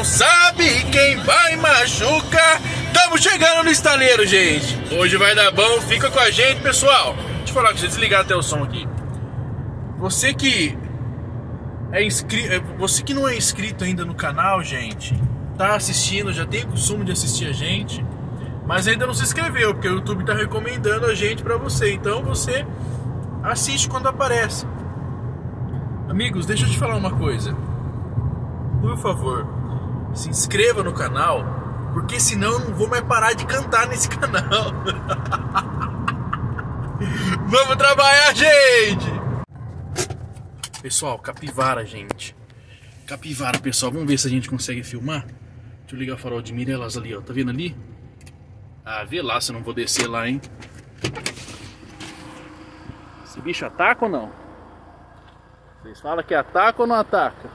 sabe quem vai machucar. Estamos chegando no estaleiro, gente. Hoje vai dar bom, fica com a gente, pessoal. Deixa eu falar, deixa eu desligar até o som aqui. Você que é inscrito, você que não é inscrito ainda no canal, gente, tá assistindo, já tem o costume de assistir a gente, mas ainda não se inscreveu, porque o YouTube tá recomendando a gente pra você. Então você assiste quando aparece. Amigos, deixa eu te falar uma coisa. Por favor, se inscreva no canal, porque senão eu não vou mais parar de cantar nesse canal. Vamos trabalhar, gente! Pessoal, capivara, gente. Capivara, pessoal. Vamos ver se a gente consegue filmar. Deixa eu ligar o farol de mira, elas ali, ó. Tá vendo ali? Ah, vê lá se eu não vou descer lá, hein? Esse bicho ataca ou não? Vocês falam que ataca ou não ataca?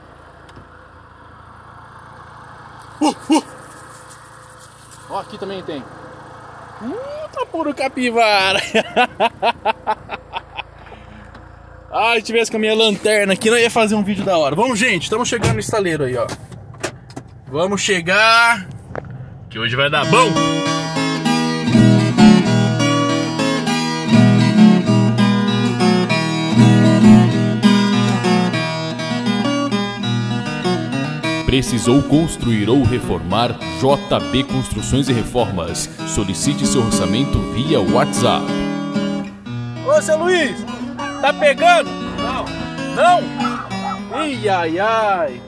Ó, aqui também tem. Tá puro capivara. Ah, se tivesse com a minha lanterna aqui, não ia fazer um vídeo da hora. Vamos, gente, estamos chegando no estaleiro aí, ó. Vamos chegar, que hoje vai dar bom. Precisou construir ou reformar? JB Construções e Reformas. Solicite seu orçamento via WhatsApp. Ô, seu Luiz, tá pegando? Não. Não? Ih, ai, ai.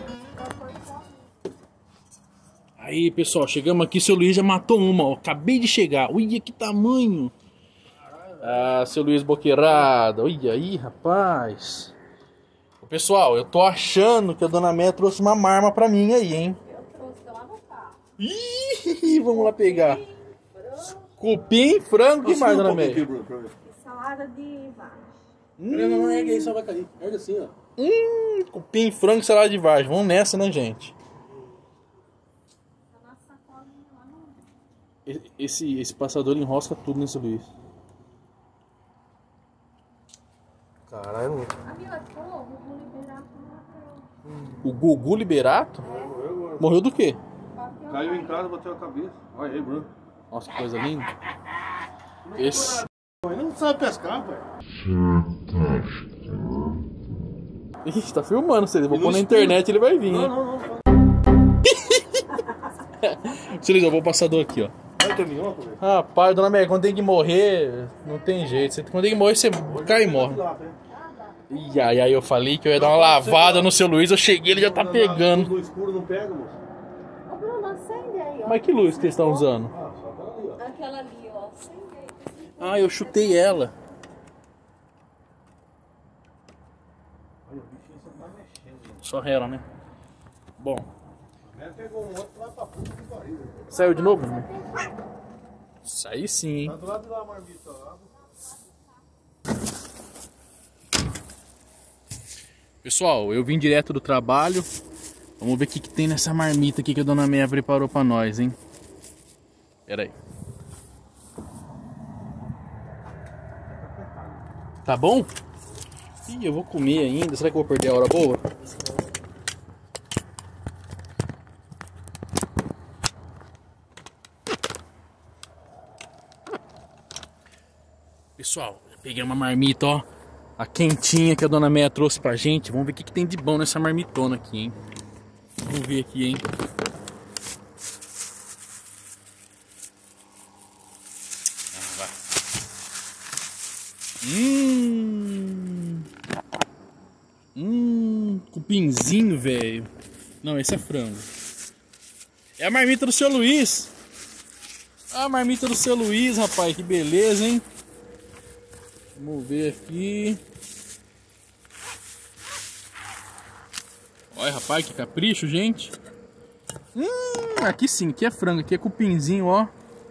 Aí, pessoal, chegamos aqui, seu Luiz já matou uma, ó. Acabei de chegar. Olha que tamanho. Ah, seu Luiz boqueirado. Olha aí, rapaz. Pessoal, eu tô achando que a dona Meia trouxe uma marma pra mim aí, hein? Eu trouxe, tô lá no carro. Ih, vamos lá pegar. Cupim, frango e mais, dona Meia. Salada de vagem. Não ergue aí, só vai cair. Ergue assim, ó. Cupim, frango e salada de vagem. Vamos nessa, né, gente? Esse passador enrosca tudo nesse Luiz. Caralho. O Gugu Liberato? Morreu do quê? Caiu em casa, bateu a cabeça. Olha aí, Bruno. Nossa, que coisa linda. Esse... Ele não sabe pescar, velho. Ih, tá filmando, se ele vou pôr na internet, ele vai vir. Não. Se liga, eu vou passador aqui, ó. Vai ter minhoca, velho. Rapaz, dona Meia, quando tem que morrer, não tem jeito. Quando tem que morrer, você cai e morre. E aí eu falei que eu ia dar uma lavada no seu Luiz, eu cheguei, ele já tá pegando. No escuro não pega, moço? Ô, Bruno, acende aí, ó. Mas que luz que vocês estão usando? Aquela ali, ó. Acende aí. Ah, eu chutei ela. Só ela, né? Bom. Pegou um outro lá pra puta que pariu. Saiu de novo, né? Sai sim, hein? Tá do lado de lá, marmita, lá. Pessoal, eu vim direto do trabalho. Vamos ver o que tem nessa marmita aqui que a dona Meia preparou pra nós, hein? Pera aí. Tá bom? Ih, eu vou comer ainda. Será que eu vou perder a hora boa? Pessoal, peguei uma marmita, ó. A quentinha que a dona Meia trouxe pra gente. Vamos ver o que tem de bom nessa marmitona aqui, hein? Vamos ver aqui, hein? Vai. Cupinzinho, velho. Não, esse é frango. É a marmita do seu Luiz. A marmita do seu Luiz, rapaz. Que beleza, hein? Vamos ver aqui. Olha, rapaz, que capricho, gente. Aqui sim, aqui é frango, aqui é cupinzinho, ó.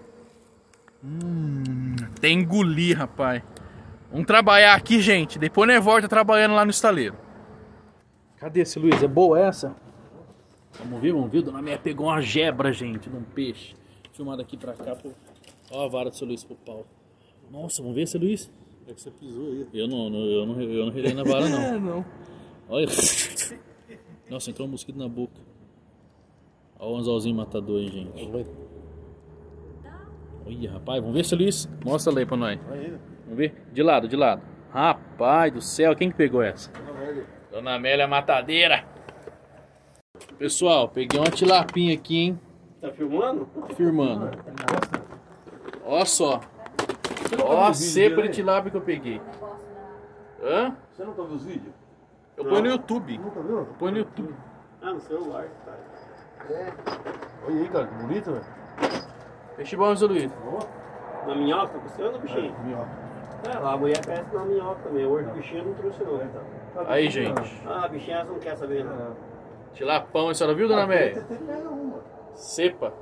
Até engolir, rapaz. Vamos trabalhar aqui, gente. Depois nós volta trabalhando lá no estaleiro. Cadê esse Luiz? É boa essa? Vamos ver, Dona Meia pegou uma gebra, gente, de um peixe. Filmar daqui pra cá, pô. Ó a vara do seu Luiz pro pau. Nossa, vamos ver, seu Luiz? É que você pisou aí. Eu não relei na vara, não. Não. Olha. Nossa, entrou um mosquito na boca. Olha o anzolzinho matador aí, gente. Olha, rapaz, vamos ver, seu Luiz. Mostra ali pra nós. Vamos ver? De lado, de lado. Rapaz do céu, quem que pegou essa? Dona Amélia Matadeira. Pessoal, peguei uma tilapinha aqui, hein? Tá filmando? Firmando. Olha só. Ó a cepa de tilápia que eu peguei. Hã? Você não tá vendo os vídeos? Eu ponho no YouTube. Nunca viu? Eu ponho no YouTube. Ah, no celular, tá. Olha aí, cara, que bonito, velho. Peixe bom, seu Luiz. Na minhoca, você ou no bichinho? É, lá a mulher pesca na minhoca também. Hoje o bichinho não trouxe não. Aí, gente. Ah, a bichinha não quer saber não. Tilapão, a senhora viu, dona Amélia? Cepa.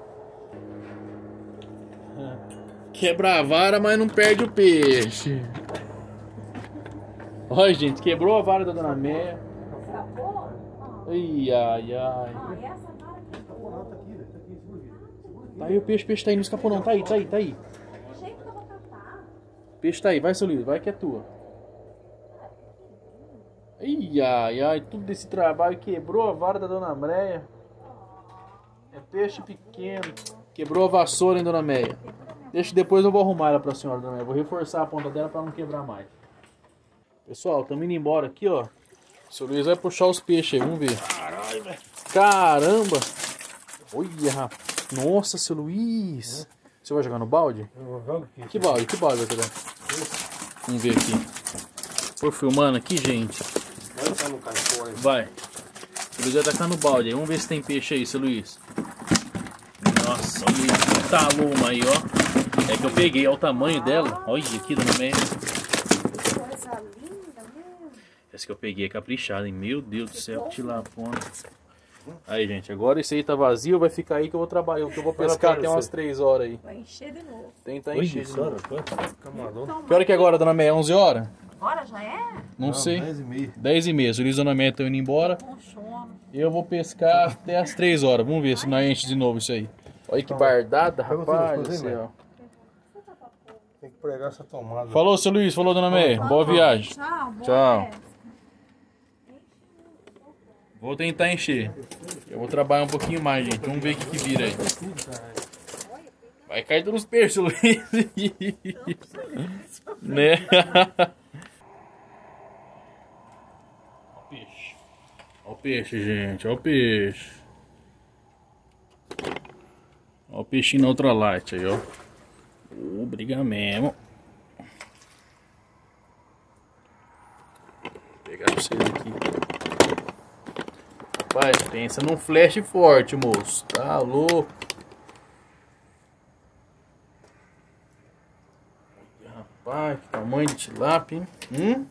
Quebra a vara, mas não perde o peixe. Olha, gente, quebrou a vara da dona Amélia. Escapou? Ai, ai, ai. Ah, e essa vara aqui? Tá aí o peixe, tá aí, não escapou não. Tá aí, tá aí, tá aí. Do jeito que eu vou catar. Peixe tá aí, vai, seu Luiz, vai que é tua. Ai, ai, ai, tudo desse trabalho quebrou a vara da dona Meia. É peixe pequeno. Quebrou a vassoura, hein, dona Meia? Deixa, depois eu vou arrumar ela pra senhora, dona Meia. Vou reforçar a ponta dela pra não quebrar mais. Pessoal, estamos indo embora aqui, ó. O seu Luiz vai puxar os peixes aí, vamos ver. Caralho, velho. Caramba! Olha, rapaz. Nossa, seu Luiz. Você vai jogar no balde? Eu jogo aqui. Que balde? Que balde vai jogar? Vamos ver aqui. Tô filmando aqui, gente. Vai entrar no carro fora. Vai. O Luiz vai tacar no balde aí. Vamos ver se tem peixe aí, seu Luiz. Nossa, o Luiz talou uma aí, ó. É que eu peguei, olha o tamanho dela. Olha aqui, dona Meia. Coisa linda mesmo. Essa que eu peguei é caprichada, hein? Meu Deus do céu, que tilapona. Aí, gente, agora esse aí tá vazio, vai ficar aí que eu vou trabalhar, que eu vou pescar até umas 3 horas aí. Vai encher de novo. Tentar encher de novo. Camarão. Que hora que é agora, dona Meia? 11 horas? Agora já é? Não sei. 10h30. 10h30. O Luiz e a dona Meia estão indo embora. Com sono. Eu vou pescar até as 3 horas. Vamos ver se nós enche de novo isso aí. Olha que bardada, rapaz do céu. Tem que pregar essa tomada. Falou, seu Luiz. Falou, dona Meia. Boa viagem. Tchau. Boa Tchau. pesca. Vou tentar encher. Eu vou trabalhar um pouquinho mais, gente. Vamos ver o que vira aí. Vai cair todos os peixes, Luiz. Né? Olha o peixe. Olha o peixe, gente. Olha o peixe. Olha o peixinho na ultralight aí, ó. Briga mesmo. Vou pegar pra vocês aqui. Rapaz, pensa num flash forte, moço. Tá louco. Rapaz, que tamanho de tilápia, hein?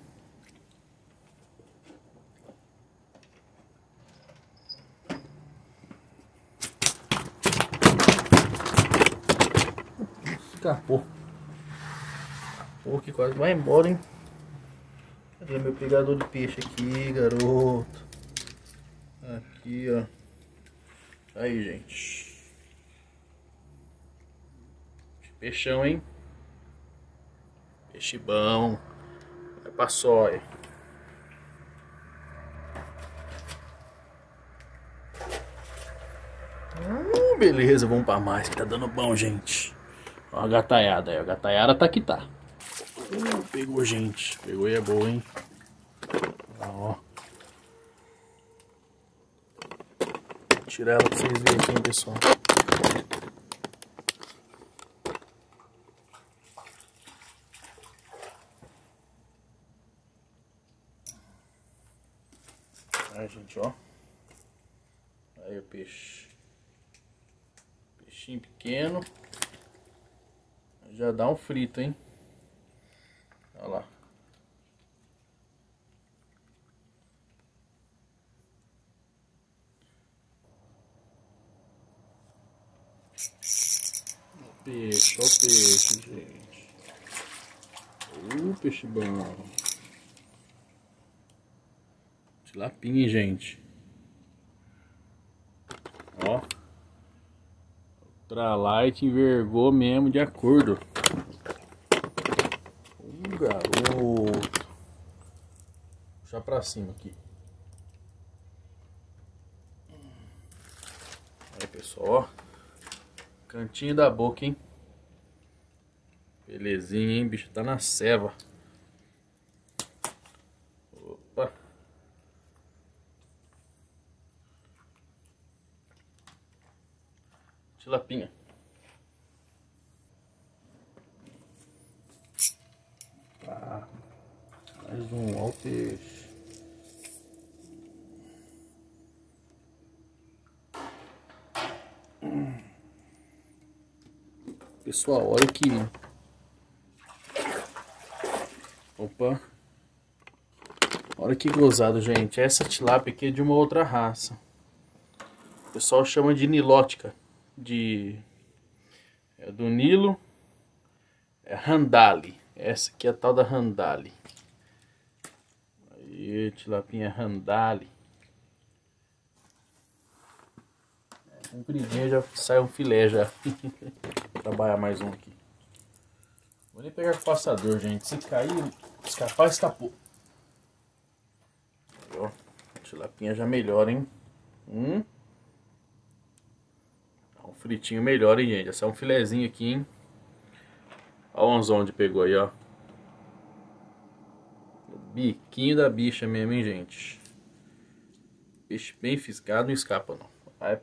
Escapou. Pô, que quase vai embora, hein? Cadê meu pegador de peixe aqui, garoto? Aqui, ó. Aí, gente. Peixão, hein? Peixe bom. Vai pra sóia. Beleza, vamos pra mais que tá dando bom, gente. Ó a gataiada aí. A gataiada tá que tá. Pegou, gente. Pegou e é boa, hein? Ó. Tirar ela pra vocês verem aqui, hein, pessoal. Aí, gente, ó. Aí o peixe. Peixinho pequeno. Já dá um frito, hein? Olha lá. Peixe, olha o peixe, gente. Peixe bom. Tilapinha, gente. Ó. Ultralight envergou mesmo de acordo. Garoto. Puxar pra cima aqui. Aí, pessoal. pessoal, ó. Cantinho da boca, hein? Belezinha, hein, bicho? Tá na ceva. Opa. Tilapinha. Tá. Mais um, ó o peixe. Pessoal, olha aqui. Opa. Olha que gozado, gente. Essa tilápia aqui é de uma outra raça. O pessoal chama de nilótica. É do Nilo. É Randali. Essa aqui é a tal da Randali. Aí, tilapinha Randali. Compridinha, já sai um filé já. Vou trabalhar mais um aqui. Vou nem pegar com o passador, gente. Se cair, escapar, escapou. Aí, ó. A tilapinha já melhora, hein? Um fritinho melhor, hein, gente? Esse é um filezinho aqui, hein? Olha o anzão onde pegou aí, ó. Biquinho da bicha mesmo, hein, gente? Peixe bem fisgado, não escapa, não. Vai.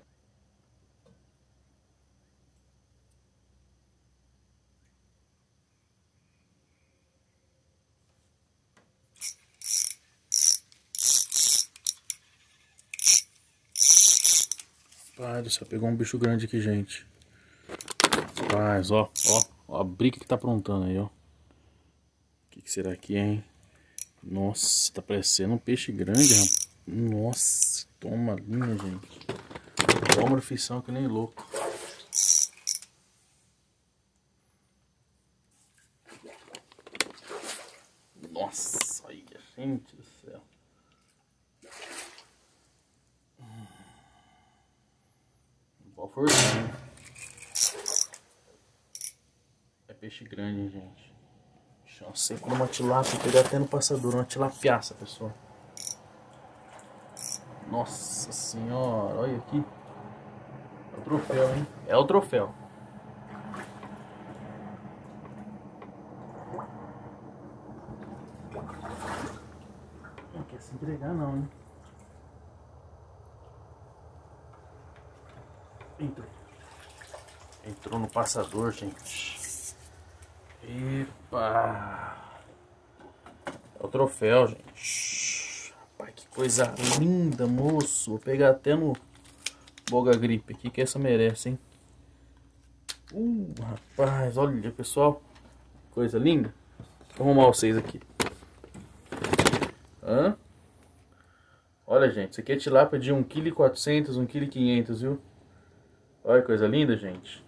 Rapaz, só pegou um bicho grande aqui, gente. Rapaz, ó a briga que tá aprontando aí, ó. O que será que é, hein? Nossa, tá parecendo um peixe grande, rapaz. Nossa, toma linha, gente. Toma profissão que nem louco. Nossa, aí, gente do céu. Boa forcinha. É peixe grande, hein, gente. Deixa eu sempre uma tilápia, pegar até no passador, uma tilapiaça, pessoal. Nossa senhora, olha aqui. É o troféu, hein? É o troféu. Não quer se entregar não, hein? Entrou no passador, gente. Epa! É o troféu, gente. Rapaz, que coisa linda, moço. Vou pegar até no boga gripe aqui, que essa merece, hein? Rapaz, olha, pessoal. Coisa linda. Vou arrumar vocês aqui. Olha, gente, isso aqui é tilápia de 1,4 kg, 1,5 kg, viu? Olha que coisa linda, gente.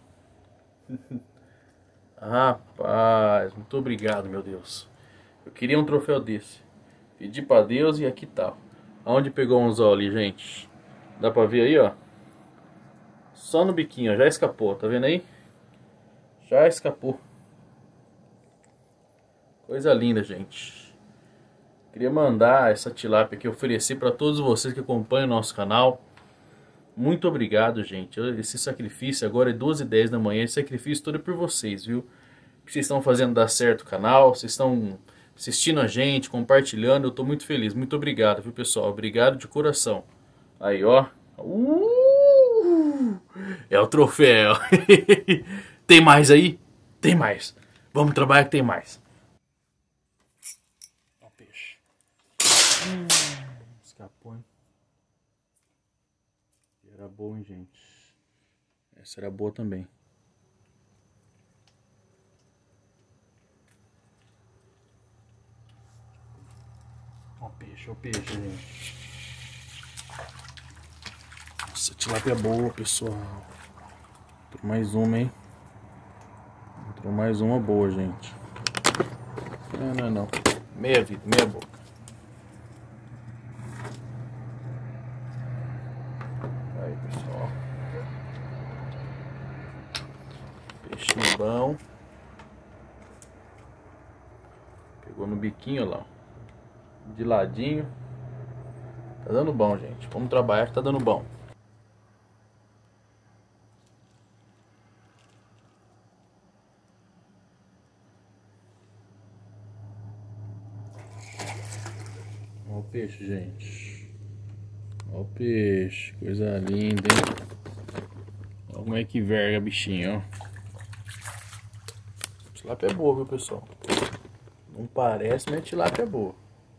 Rapaz, muito obrigado, meu Deus. Eu queria um troféu desse. Pedi pra Deus e aqui tá. Aonde pegou um anzol ali, gente? Dá pra ver aí, ó. Só no biquinho, ó. Já escapou, tá vendo aí? Já escapou. Coisa linda, gente. Queria mandar essa tilápia que eu ofereci pra todos vocês que acompanham o nosso canal. Muito obrigado, gente. Esse sacrifício agora é 12h10 da manhã. Esse sacrifício todo é por vocês, viu? Que vocês estão fazendo dar certo o canal. Vocês estão assistindo a gente, compartilhando. Eu tô muito feliz. Muito obrigado, viu, pessoal? Obrigado de coração. Aí, ó. É o troféu. Tem mais aí? Tem mais. Vamos trabalhar que tem mais. Ó o peixe. Escapou, hein? Era boa, hein, gente? Essa era boa também. Ó o peixe, gente. Nossa, tilápia boa, pessoal. Entrou mais uma, hein? Entrou mais uma boa, gente. Não. Meia vida, meia boca. Aí, pessoal. Peixinho bom. Pegou no biquinho, olha lá. De ladinho. Tá dando bom, gente. Vamos trabalhar que tá dando bom. Olha o peixe, gente. Olha o peixe. Coisa linda, hein? Olha como é que verga, bichinho, ó. Tilápia é boa, viu, pessoal? Não parece, mas a tilápia é boa.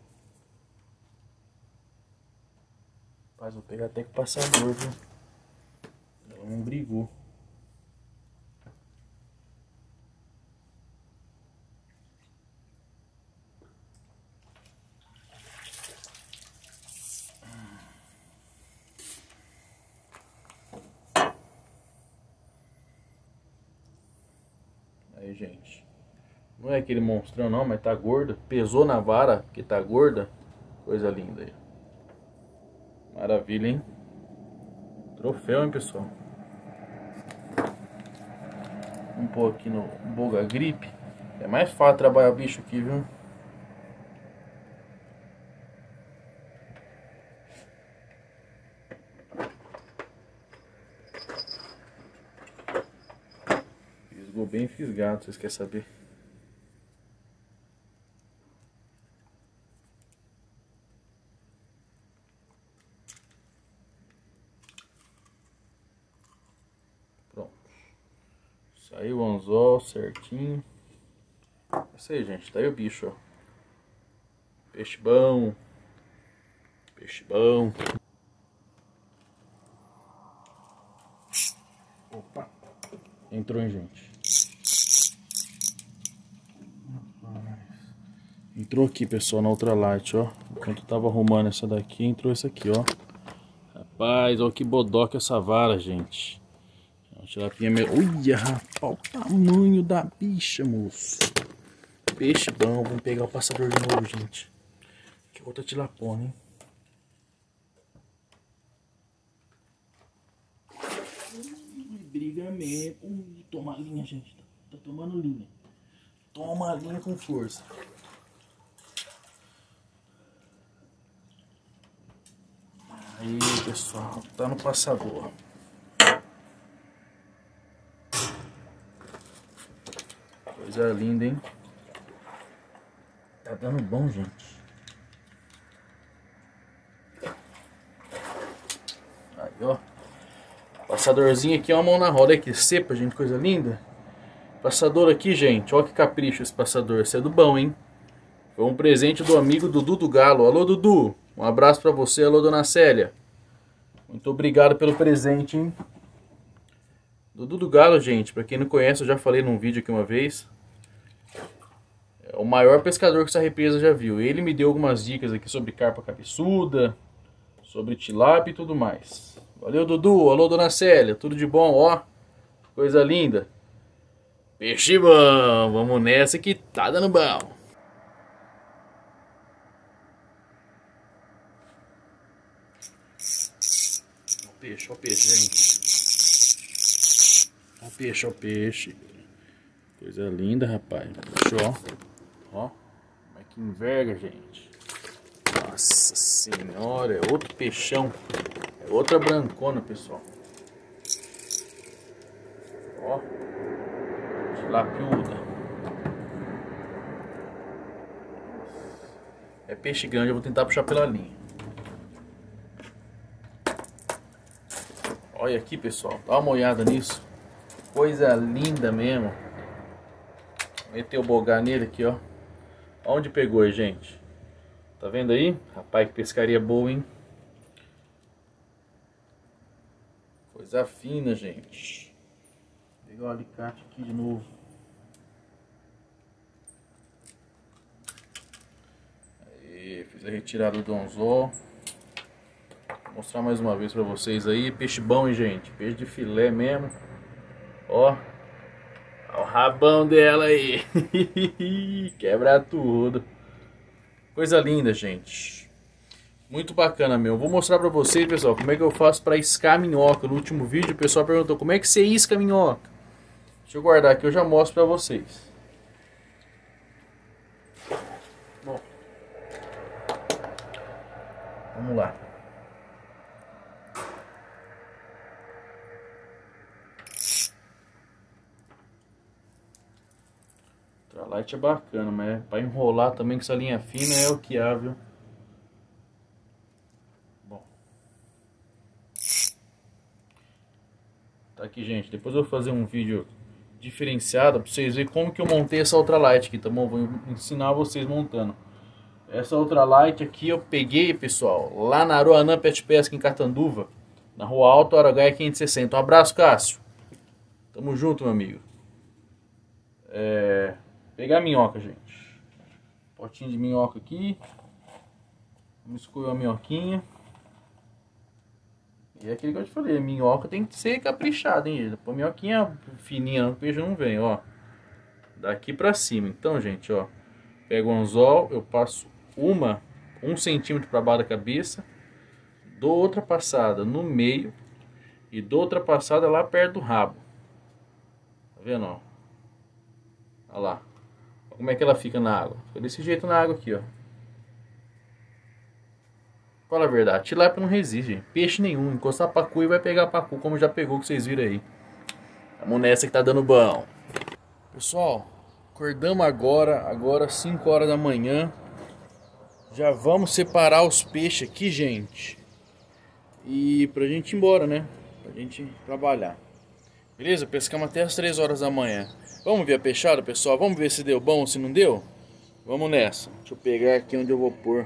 Rapaz, vou pegar até com o passador, viu? Ela não brigou. Aí, gente. Não é aquele monstrão não, mas tá gorda. Pesou na vara, que tá gorda. Coisa linda aí. Maravilha, hein? Troféu, hein, pessoal? Vamos pôr aqui no Boga Gripe. É mais fácil trabalhar o bicho aqui, viu? Fisgou bem fisgado, vocês querem saber? Pronto. Saiu o anzol certinho. É isso aí, gente. Tá aí o bicho, ó. Peixe bom. Peixe bom. Opa. Entrou, hein, gente. Entrou aqui, pessoal, na ultralight, ó. Enquanto eu tava arrumando essa daqui, entrou essa aqui, ó. Rapaz, olha que bodoca essa vara, gente. Uma tilapinha meio... Olha, rapaz, o tamanho da bicha, moço. Peixe bom. Vamos pegar o passador de novo, gente. Que outra tilapona, hein. Briga mesmo. Toma a linha, gente. Tá tomando linha. Toma a linha com força. Aí, pessoal, tá no passador. Coisa linda, hein? Tá dando bom, gente. Aí, ó. Passadorzinho aqui, uma mão na roda. Olha que cepa, gente, coisa linda. Passador aqui, gente. Olha que capricho esse passador. Esse é do bom, hein? Foi um presente do amigo Dudu do Galo. Alô, Dudu. Um abraço pra você. Alô, dona Célia. Muito obrigado pelo presente, hein? Dudu do Galo, gente. Pra quem não conhece, eu já falei num vídeo aqui uma vez. É o maior pescador que essa represa já viu. Ele me deu algumas dicas aqui sobre carpa cabeçuda, sobre tilápia e tudo mais. Valeu, Dudu. Alô, dona Célia. Tudo de bom, ó. Coisa linda. Peixe bom. Vamos nessa que tá dando bom. Ó o peixe, gente. Ó o peixe, ó o peixe. Coisa linda, rapaz. Peixe, ó. Ó. Como é que enverga, gente. Nossa senhora. É outro peixão. É outra brancona, pessoal. Ó. Tilapiuda. É peixe grande, eu vou tentar puxar pela linha. Olha aqui, pessoal, dá uma olhada nisso. Coisa linda mesmo. Meter o bogar nele aqui, ó. Onde pegou aí, gente? Tá vendo aí? Rapaz, que pescaria boa, hein? Coisa fina, gente. Vou pegar o alicate aqui de novo. Aí, fiz a retirada do anzol. Vou mostrar mais uma vez pra vocês aí. Peixe bom, hein, gente? Peixe de filé mesmo. Ó. Ó o rabão dela aí. Quebra tudo. Coisa linda, gente. Muito bacana, meu. Vou mostrar pra vocês, pessoal, como é que eu faço pra iscar minhoca. No último vídeo o pessoal perguntou como é que você isca minhoca. Deixa eu guardar aqui, eu já mostro pra vocês. Bom. Vamos lá. Ultralight é bacana, mas pra enrolar também com essa linha fina é o que há, viu? aqui, gente. Depois eu vou fazer um vídeo diferenciado pra vocês verem como que eu montei essa ultralight aqui, tá bom? Vou ensinar vocês montando. Essa ultralight aqui eu peguei, pessoal, lá na Aruanã Pet Pesca em Catanduva, na Rua Alto Araguaia 560. Um abraço, Cássio. Tamo junto, meu amigo. Pegar a minhoca, gente. Potinho de minhoca aqui. Vamos escolher a minhoquinha. E é aquilo que eu te falei, a minhoca tem que ser caprichada, hein, gente? A minhoquinha fininha, o peixe não vem, ó. Daqui pra cima. Então, gente, ó. Pego o anzol, eu passo 1 centímetro pra baixo da cabeça. Dou outra passada no meio. E dou outra passada lá perto do rabo. Tá vendo, ó? Olha lá. Olha como é que ela fica na água. Fica desse jeito na água aqui, ó. Fala a verdade, tilápia não resiste, gente. Peixe nenhum. Encostar pacu e vai pegar pacu, como já pegou, que vocês viram aí. Vamos nessa que tá dando bom. Pessoal, acordamos agora 5 horas da manhã. Já vamos separar os peixes aqui, gente. E pra gente ir embora, né? Pra gente trabalhar. Beleza? Pescamos até as 3 horas da manhã. Vamos ver a peixada, pessoal? Vamos ver se deu bom ou se não deu? Vamos nessa. Deixa eu pegar aqui onde eu vou pôr.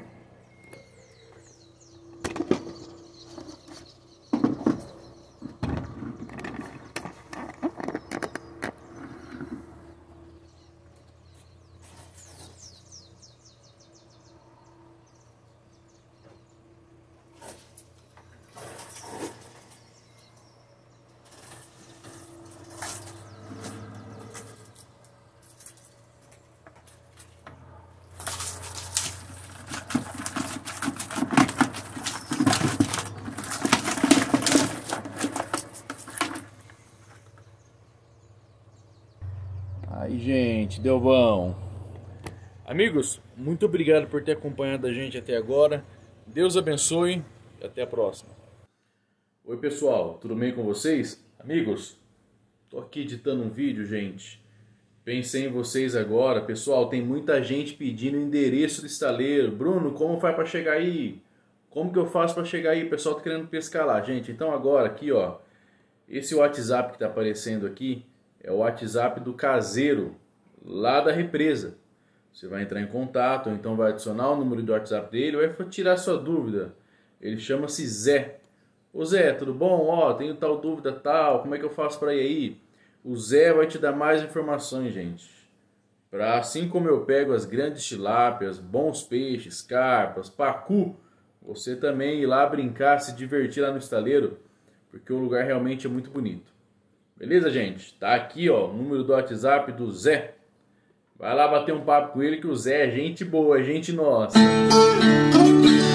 Aí, gente, deu bom. Amigos, muito obrigado por ter acompanhado a gente até agora. Deus abençoe e até a próxima. Oi, pessoal, tudo bem com vocês? Amigos, tô aqui editando um vídeo, gente. Pensei em vocês agora. Pessoal, tem muita gente pedindo o endereço do estaleiro. Bruno, como faz para chegar aí? Como que eu faço para chegar aí? O pessoal tá querendo pescar lá, gente. Então agora aqui, ó, esse WhatsApp que tá aparecendo aqui é o WhatsApp do caseiro, lá da represa. Você vai entrar em contato, ou então vai adicionar o número do WhatsApp dele, ou vai tirar sua dúvida. Ele chama-se Zé. Ô Zé, tudo bom? Ó, tenho tal dúvida tal, como é que eu faço para ir aí? O Zé vai te dar mais informações, gente. Para assim como eu pego as grandes tilápias, bons peixes, carpas, pacu, você também ir lá brincar, se divertir lá no estaleiro, porque o lugar realmente é muito bonito. Beleza, gente? Tá aqui, ó, o número do WhatsApp do Zé. Vai lá bater um papo com ele que o Zé é gente boa, é gente nossa.